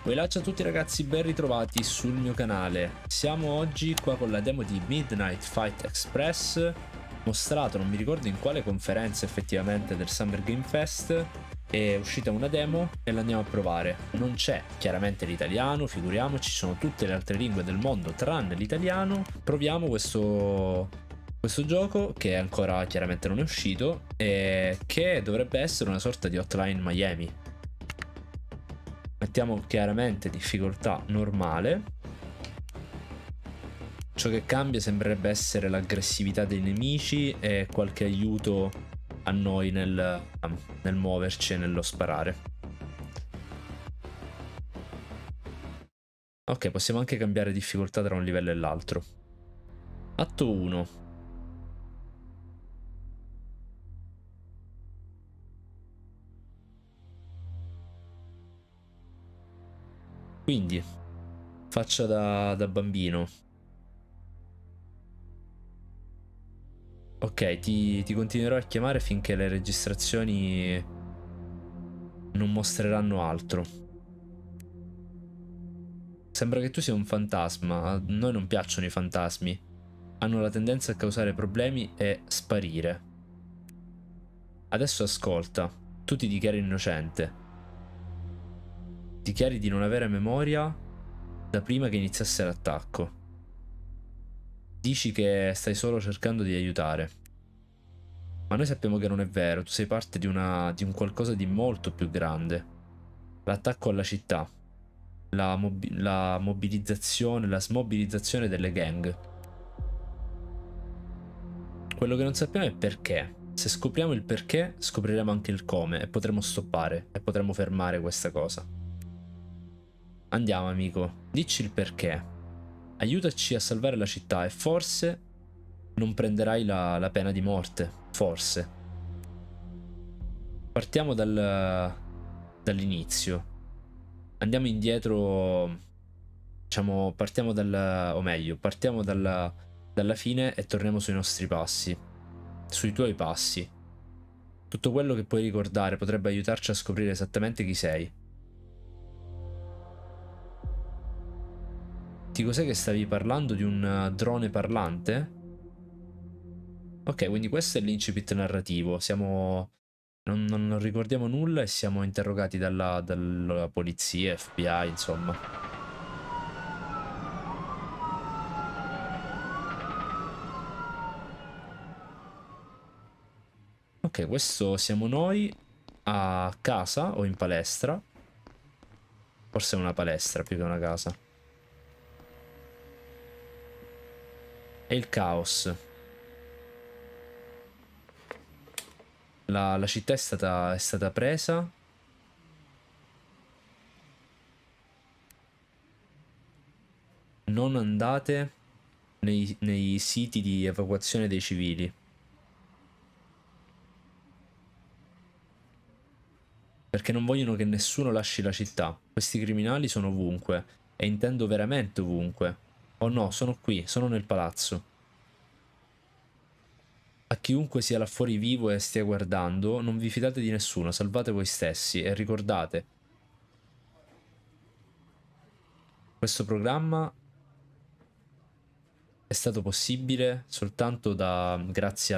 Ciao a tutti ragazzi, ben ritrovati sul mio canale. Siamo oggi qua con la demo di Midnight Fight Express, mostrato non mi ricordo in quale conferenza effettivamente del Summer Game Fest. È uscita una demo e l'andiamo a provare. Non c'è chiaramente l'italiano, figuriamoci, ci sono tutte le altre lingue del mondo tranne l'italiano. Proviamo questo gioco che ancora chiaramente non è uscito e che dovrebbe essere una sorta di Hotline Miami. Mettiamo chiaramente difficoltà normale. Ciò che cambia sembrerebbe essere l'aggressività dei nemici e qualche aiuto a noi nel muoverci e nello sparare. Ok, possiamo anche cambiare difficoltà tra un livello e l'altro. Atto 1. Quindi, faccia da bambino. Ok, ti continuerò a chiamare finché le registrazioni non mostreranno altro. Sembra che tu sia un fantasma. A noi non piacciono i fantasmi. Hanno la tendenza a causare problemi e sparire. Adesso ascolta. Tu ti dichiari innocente. Dichiari di non avere memoria da prima che iniziasse l'attacco. Dici che stai solo cercando di aiutare. Ma noi sappiamo che non è vero. Tu sei parte di un qualcosa di molto più grande. L'attacco alla città. La mobilizzazione, la smobilizzazione delle gang. Quello che non sappiamo è perché. Se scopriamo il perché, scopriremo anche il come e potremo stoppare e potremo fermare questa cosa. Andiamo, amico, dici il perché. Aiutaci a salvare la città e forse non prenderai la pena di morte. Forse. Partiamo dall'inizio. Andiamo indietro. Diciamo, partiamo o meglio, partiamo dalla fine e torniamo sui nostri passi. Sui tuoi passi. Tutto quello che puoi ricordare potrebbe aiutarci a scoprire esattamente chi sei. Di cos'è che stavi parlando? Di un drone parlante? Ok, quindi questo è l'incipit narrativo. Non ricordiamo nulla e siamo interrogati dalla polizia, FBI, insomma. Ok, questo siamo noi a casa o in palestra. Forse è una palestra più che una casa. È il caos. La città è stata presa. Non andate nei siti di evacuazione dei civili. Perché non vogliono che nessuno lasci la città. Questi criminali sono ovunque. E intendo veramente ovunque. Oh no, sono qui, sono nel palazzo. A chiunque sia là fuori vivo e stia guardando, non vi fidate di nessuno, salvate voi stessi e ricordate, questo programma è stato possibile soltanto grazie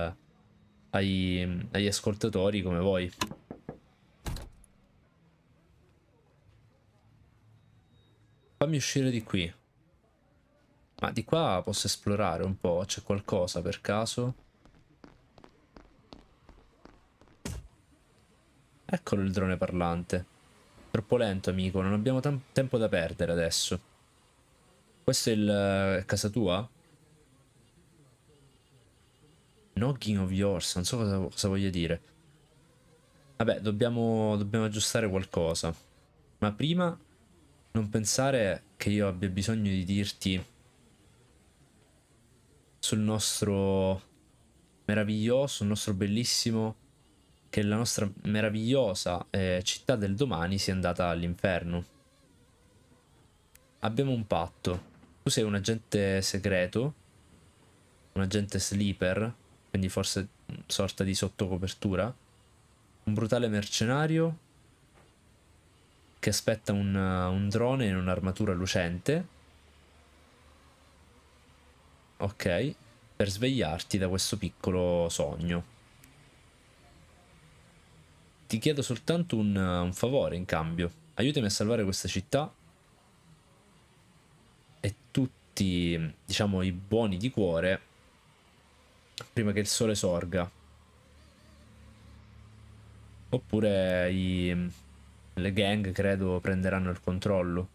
agli ascoltatori come voi. Fammi uscire di qui. Ma di qua posso esplorare un po', c'è qualcosa per caso? Eccolo il drone parlante. Troppo lento, amico, non abbiamo tempo da perdere adesso. Questo è casa tua? Knocking of yours, non so cosa voglia dire. Vabbè, dobbiamo aggiustare qualcosa. Ma prima non pensare che io abbia bisogno di dirti sul nostro meraviglioso, sul nostro bellissimo, che la nostra meravigliosa città del domani sia andata all'inferno. Abbiamo un patto. Tu sei un agente segreto, un agente sleeper, quindi forse sorta di sottocopertura, un brutale mercenario che aspetta un drone in un'armatura lucente. Ok, per svegliarti da questo piccolo sogno. Ti chiedo soltanto un favore in cambio. Aiutami a salvare questa città e tutti, diciamo, i buoni di cuore prima che il sole sorga. Oppure le gang, credo, prenderanno il controllo.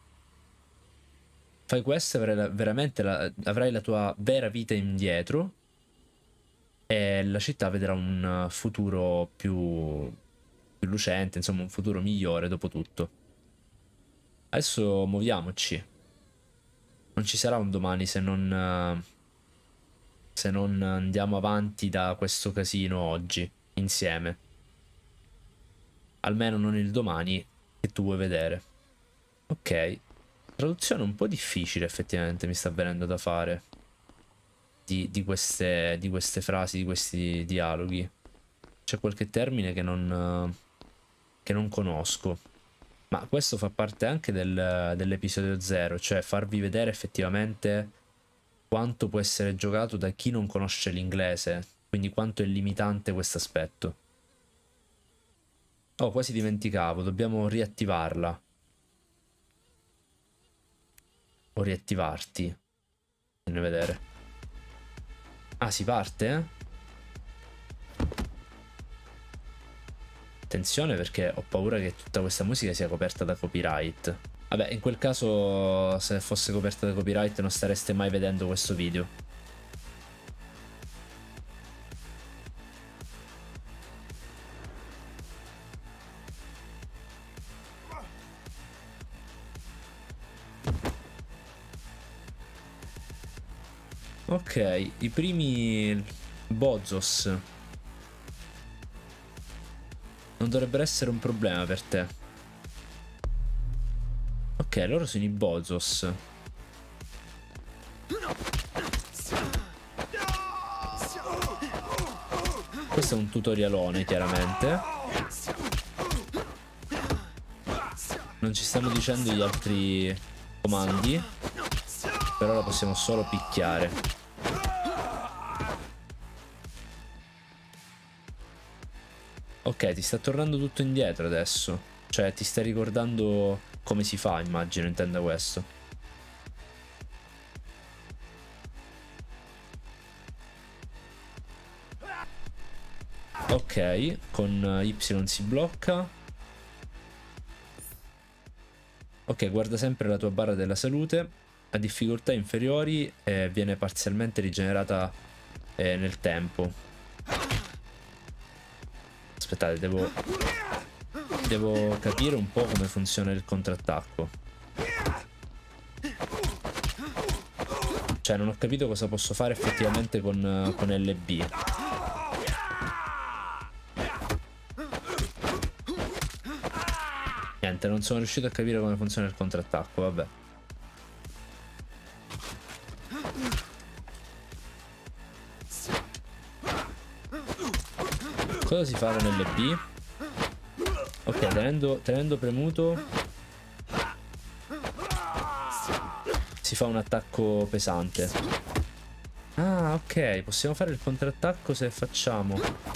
Fai questo e avrai la tua vera vita indietro e la città vedrà un futuro più lucente, insomma un futuro migliore dopo tutto. Adesso muoviamoci. Non ci sarà un domani se non andiamo avanti da questo casino oggi, insieme. Almeno non il domani che tu vuoi vedere. Ok. Traduzione un po' difficile effettivamente mi sta venendo da fare. Di queste frasi, di questi dialoghi. C'è qualche termine che non conosco. Ma questo fa parte anche dell'episodio 0, cioè farvi vedere effettivamente quanto può essere giocato da chi non conosce l'inglese, quindi quanto è limitante questo aspetto. Oh, quasi dimenticavo, dobbiamo riattivarla. O riattivarti. Fammi vedere. Ah, si parte, eh? Attenzione perché ho paura che tutta questa musica sia coperta da copyright. Vabbè, in quel caso, se fosse coperta da copyright non stareste mai vedendo questo video. Ok, i primi Bozos non dovrebbero essere un problema per te. Ok, loro sono i Bozos. Questo è un tutorialone, chiaramente. Non ci stanno dicendo gli altri comandi. Per ora possiamo solo picchiare. Ok, ti sta tornando tutto indietro adesso. Cioè, ti stai ricordando come si fa, immagino, intenda questo. Ok, con Y si blocca. Ok, guarda sempre la tua barra della salute. A difficoltà inferiori viene parzialmente rigenerata nel tempo. Aspettate, devo capire un po' come funziona il contrattacco. Cioè, non ho capito cosa posso fare effettivamente con LB. Niente, non sono riuscito a capire come funziona il contrattacco, vabbè. Cosa si fa con LB? Ok, tenendo premuto si fa un attacco pesante. Ah, ok, possiamo fare il contrattacco se facciamo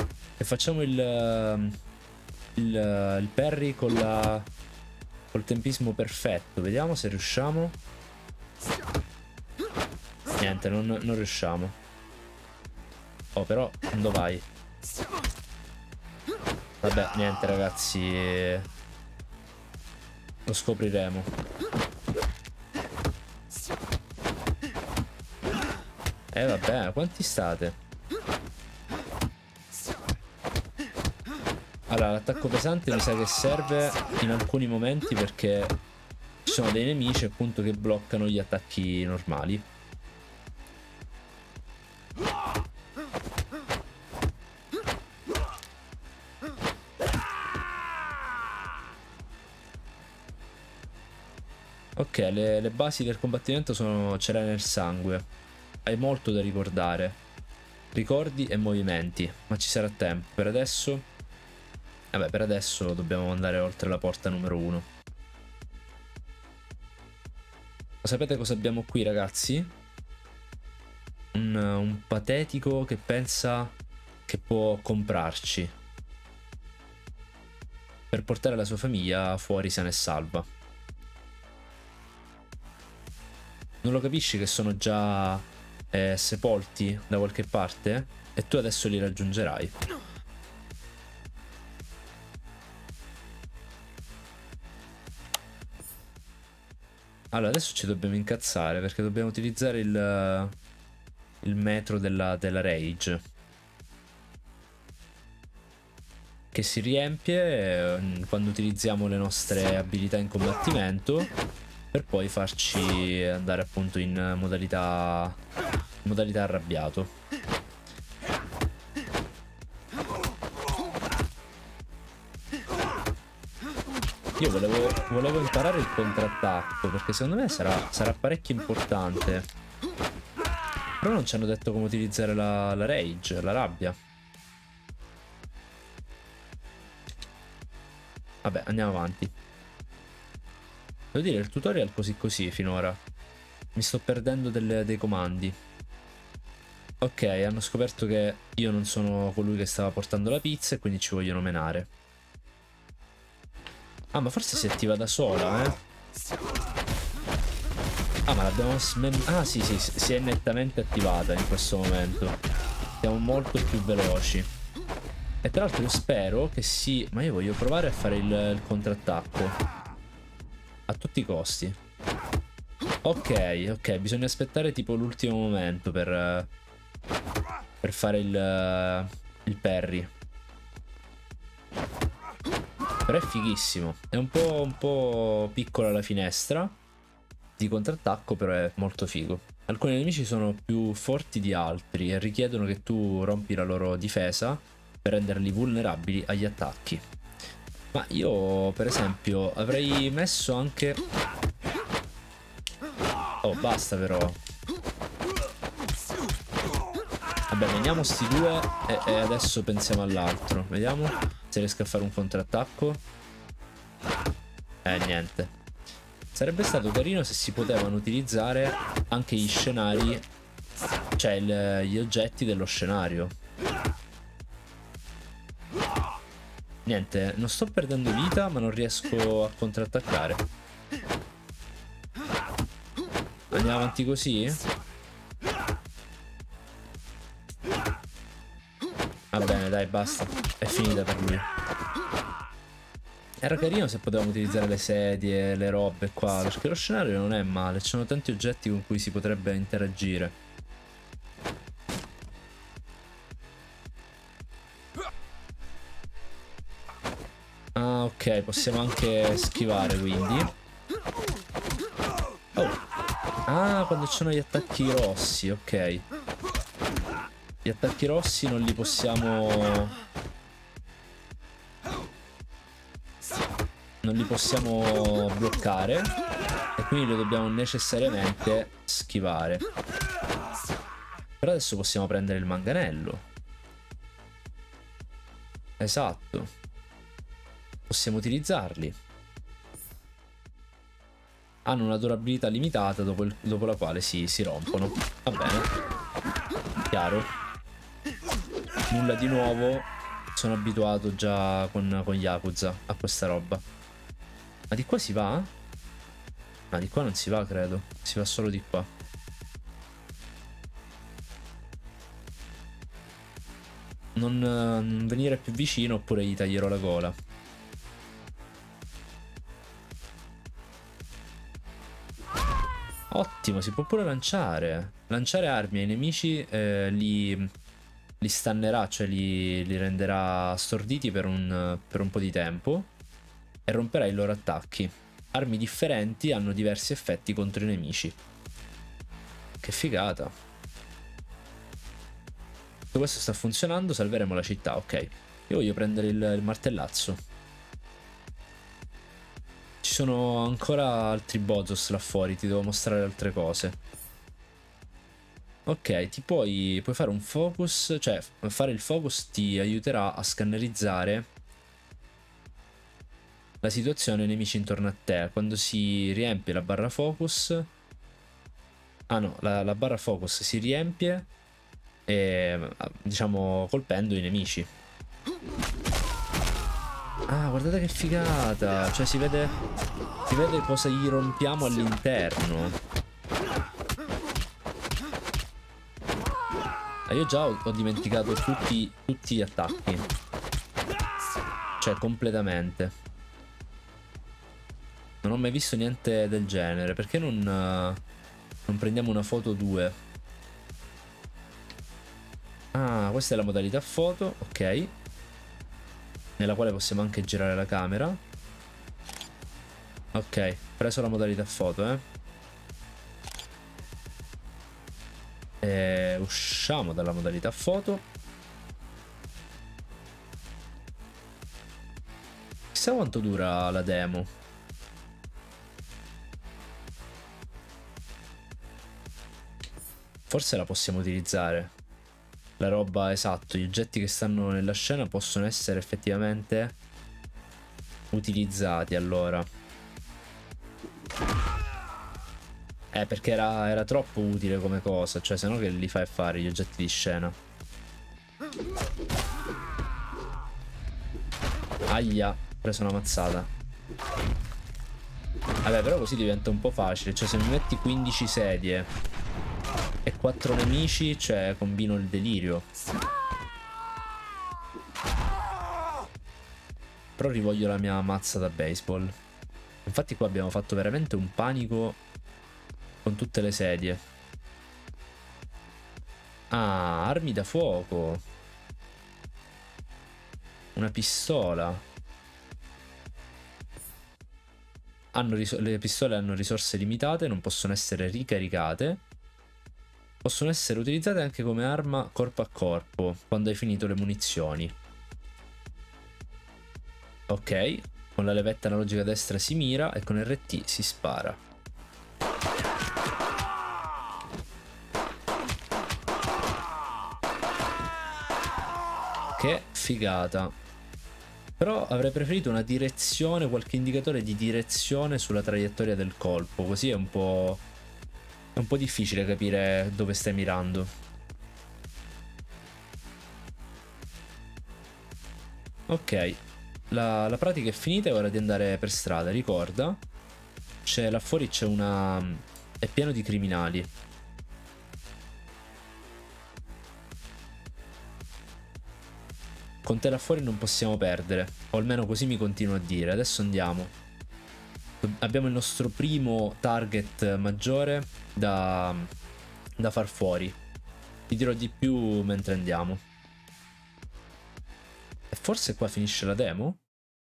il parry col tempismo perfetto. Vediamo se riusciamo. Niente, non riusciamo. Oh, però quando vai? Vabbè, niente ragazzi, lo scopriremo. Vabbè, quanti state? Allora, l'attacco pesante mi sa che serve in alcuni momenti perché ci sono dei nemici appunto che bloccano gli attacchi normali. Ok, le basi del combattimento ce l'hai nel sangue. Hai molto da ricordare. Ricordi e movimenti, ma ci sarà tempo. Per adesso... Vabbè, per adesso dobbiamo andare oltre la porta numero 1. Sapete cosa abbiamo qui, ragazzi? Un patetico che pensa che può comprarci per portare la sua famiglia fuori sana e salva. Non lo capisci che sono già sepolti da qualche parte? E tu adesso li raggiungerai. Allora, adesso ci dobbiamo incazzare perché dobbiamo utilizzare il metro della rage, che si riempie quando utilizziamo le nostre abilità in combattimento, per poi farci andare appunto in modalità arrabbiato. Io volevo imparare il contrattacco, perché secondo me sarà parecchio importante. Però non ci hanno detto come utilizzare la rage, la rabbia. Vabbè, andiamo avanti. Devo dire, il tutorial così finora. Mi sto perdendo dei comandi. Ok, hanno scoperto che io non sono colui che stava portando la pizza e quindi ci vogliono menare. Ah, ma forse si attiva da sola, eh? Ah, ma l'abbiamo Ah, sì, si è nettamente attivata in questo momento. Siamo molto più veloci. E tra l'altro io spero che sì. Ma io voglio provare a fare il contrattacco a tutti i costi. Ok, bisogna aspettare tipo l'ultimo momento per fare il parry. Però è fighissimo. È un po' piccola la finestra di contrattacco, però è molto figo. Alcuni nemici sono più forti di altri e richiedono che tu rompi la loro difesa per renderli vulnerabili agli attacchi. Ma io, per esempio, avrei messo anche... Oh, basta però. Vabbè, veniamo sti due e adesso pensiamo all'altro. Vediamo se riesco a fare un contrattacco. Niente. Sarebbe stato carino se si potevano utilizzare anche gli scenari, cioè gli oggetti dello scenario. Niente, non sto perdendo vita, ma non riesco a contrattaccare. Andiamo avanti così? Va bene, dai, basta. È finita per lui. Era carino se potevamo utilizzare le sedie, le robe qua, perché lo scenario non è male, ci sono tanti oggetti con cui si potrebbe interagire. Ah, ok, possiamo anche schivare, quindi. Oh. Ah, quando ci sono gli attacchi rossi, ok. Gli attacchi rossi non li possiamo... Non li possiamo bloccare e quindi li dobbiamo necessariamente schivare. Però adesso possiamo prendere il manganello. Esatto. Possiamo utilizzarli. Hanno una durabilità limitata dopo la quale si rompono. Va bene. Chiaro. Nulla di nuovo. Sono abituato già con Yakuza a questa roba. Ma di qua si va? Ma di qua non si va, credo. Si va solo di qua. Non venire più vicino oppure gli taglierò la gola. Ottimo, si può pure lanciare. Lanciare armi ai nemici li stannerà, cioè li renderà storditi per un po' di tempo e romperà i loro attacchi. Armi differenti hanno diversi effetti contro i nemici. Che figata. Tutto questo sta funzionando, salveremo la città, ok. Io voglio prendere il martellazzo. Ci sono ancora altri Bozos là fuori, ti devo mostrare altre cose. Ok, puoi fare un focus, cioè fare il focus ti aiuterà a scannerizzare la situazione nemici intorno a te. Quando si riempie la barra focus Ah no, la barra focus si riempie diciamo colpendo i nemici. Ah, guardate che figata. Cioè si vede cosa gli rompiamo all'interno. Io già ho dimenticato tutti gli attacchi. Cioè completamente. Non ho mai visto niente del genere. Perché non prendiamo una foto 2? Ah, questa è la modalità foto, ok. Nella quale possiamo anche girare la camera. Ok, preso la modalità foto, usciamo dalla modalità foto. Chissà quanto dura la demo. Forse la possiamo utilizzare. La roba, esatto, gli oggetti che stanno nella scena possono essere effettivamente utilizzati allora. Perché era troppo utile come cosa, cioè se no che li fai a fare gli oggetti di scena. Aia, ho preso una mazzata. Vabbè, però così diventa un po' facile, cioè se mi metti 15 sedie e 4 nemici, cioè combino il delirio. Però rivoglio la mia mazza da baseball. Infatti qua abbiamo fatto veramente un panico con tutte le sedie. Ah, armi da fuoco. Una pistola. Le pistole hanno risorse limitate, non possono essere ricaricate. Possono essere utilizzate anche come arma corpo a corpo, quando hai finito le munizioni. Ok, con la levetta analogica destra si mira e con RT si spara. Che figata. Però avrei preferito una direzione, qualche indicatore di direzione sulla traiettoria del colpo, così è un po' difficile capire dove stai mirando. Ok, la pratica è finita, è ora di andare per strada, ricorda? Là fuori c'è una... è pieno di criminali. Con te là fuori non possiamo perdere, o almeno così mi continuo a dire. Adesso andiamo. Abbiamo il nostro primo target maggiore da far fuori. Ti dirò di più mentre andiamo. E forse qua finisce la demo?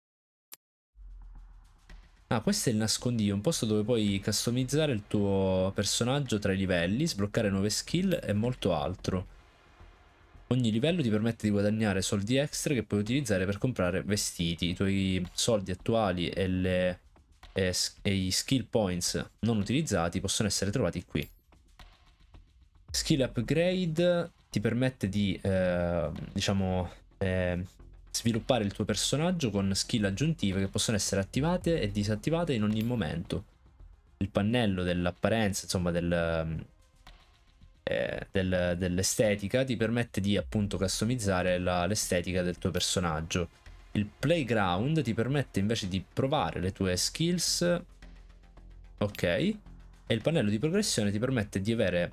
Ah, questo è il nascondiglio, un posto dove puoi customizzare il tuo personaggio tra i livelli, sbloccare nuove skill e molto altro. Ogni livello ti permette di guadagnare soldi extra che puoi utilizzare per comprare vestiti. I tuoi soldi attuali e i skill points non utilizzati possono essere trovati qui. Skill upgrade ti permette di, diciamo, sviluppare il tuo personaggio con skill aggiuntive che possono essere attivate e disattivate in ogni momento. Il pannello dell'apparenza, insomma, dell'estetica ti permette di appunto customizzare l'estetica del tuo personaggio. Il playground ti permette invece di provare le tue skills, ok, e il pannello di progressione ti permette di avere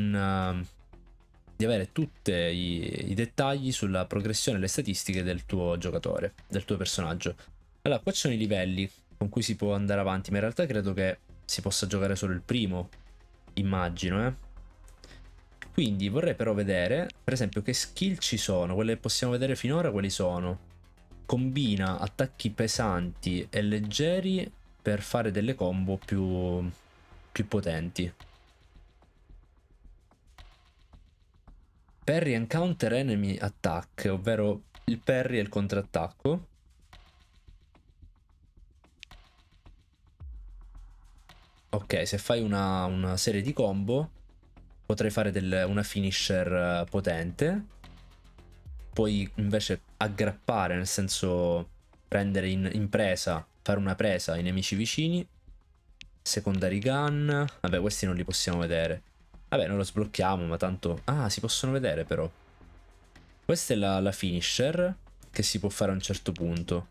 tutti i dettagli sulla progressione e le statistiche del tuo giocatore, del tuo personaggio. Allora, qua ci sono i livelli con cui si può andare avanti, ma in realtà credo che si possa giocare solo il primo, immagino, Quindi vorrei però vedere, per esempio, che skill ci sono. Quelle che possiamo vedere finora, quali sono? Combina attacchi pesanti e leggeri per fare delle combo più potenti. Parry and counter enemy attack, ovvero il parry e il contrattacco. Ok, se fai una serie di combo potrei fare una finisher potente. Puoi invece aggrappare, nel senso prendere in presa, fare una presa ai nemici vicini. Secondary gun, vabbè, questi non li possiamo vedere. Vabbè, noi lo sblocchiamo, ma tanto... Ah, si possono vedere però. Questa è la finisher, che si può fare a un certo punto.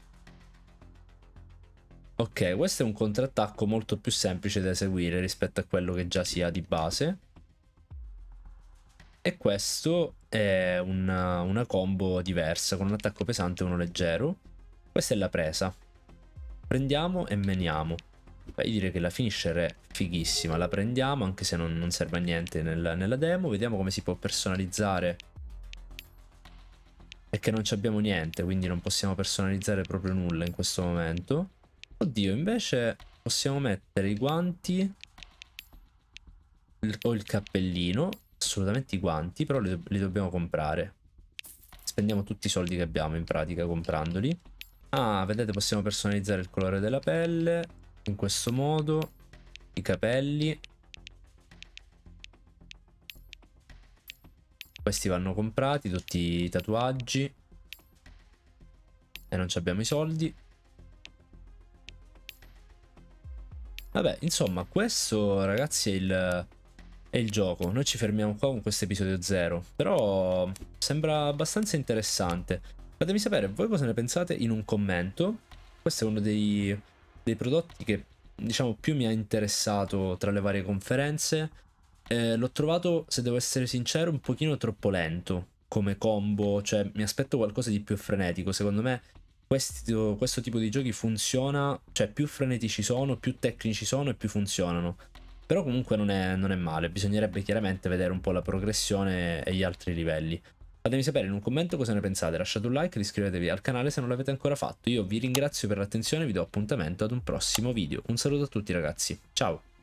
Ok, questo è un contrattacco molto più semplice da eseguire rispetto a quello che già si ha di base. E questo è una combo diversa, con un attacco pesante e uno leggero. Questa è la presa. Prendiamo e meniamo. Beh, io direi che la finisher è fighissima. La prendiamo anche se non serve a niente nella demo. Vediamo come si può personalizzare. E che non abbiamo niente, quindi non possiamo personalizzare proprio nulla in questo momento. Oddio, invece possiamo mettere i guanti o il cappellino. Assolutamente i guanti, però li dobbiamo comprare. Spendiamo tutti i soldi che abbiamo in pratica comprandoli. Ah, vedete, possiamo personalizzare il colore della pelle in questo modo, i capelli. Questi vanno comprati, tutti i tatuaggi. E non abbiamo i soldi. Vabbè, insomma, questo ragazzi è il gioco. Noi ci fermiamo qua con questo episodio 0. Però sembra abbastanza interessante. Fatemi sapere voi cosa ne pensate in un commento. Questo è uno dei prodotti che diciamo più mi ha interessato tra le varie conferenze. L'ho trovato, se devo essere sincero, un pochino troppo lento come combo. Cioè mi aspetto qualcosa di più frenetico. Secondo me questo tipo di giochi funziona. Cioè più frenetici sono, più tecnici sono e più funzionano. Però comunque non è male, bisognerebbe chiaramente vedere un po' la progressione e gli altri livelli. Fatemi sapere in un commento cosa ne pensate, lasciate un like e iscrivetevi al canale se non l'avete ancora fatto. Io vi ringrazio per l'attenzione e vi do appuntamento ad un prossimo video. Un saluto a tutti ragazzi, ciao!